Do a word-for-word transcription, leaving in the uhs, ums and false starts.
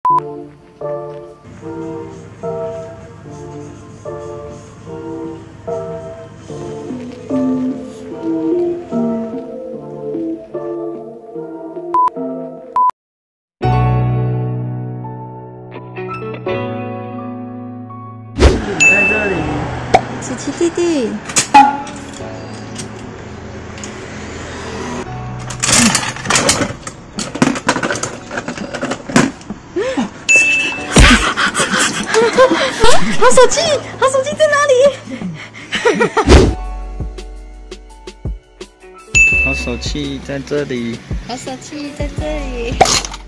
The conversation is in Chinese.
在这里， 琪琪弟弟。 好手机，好手机在哪里？ 好手气在这里， 好手机在这里。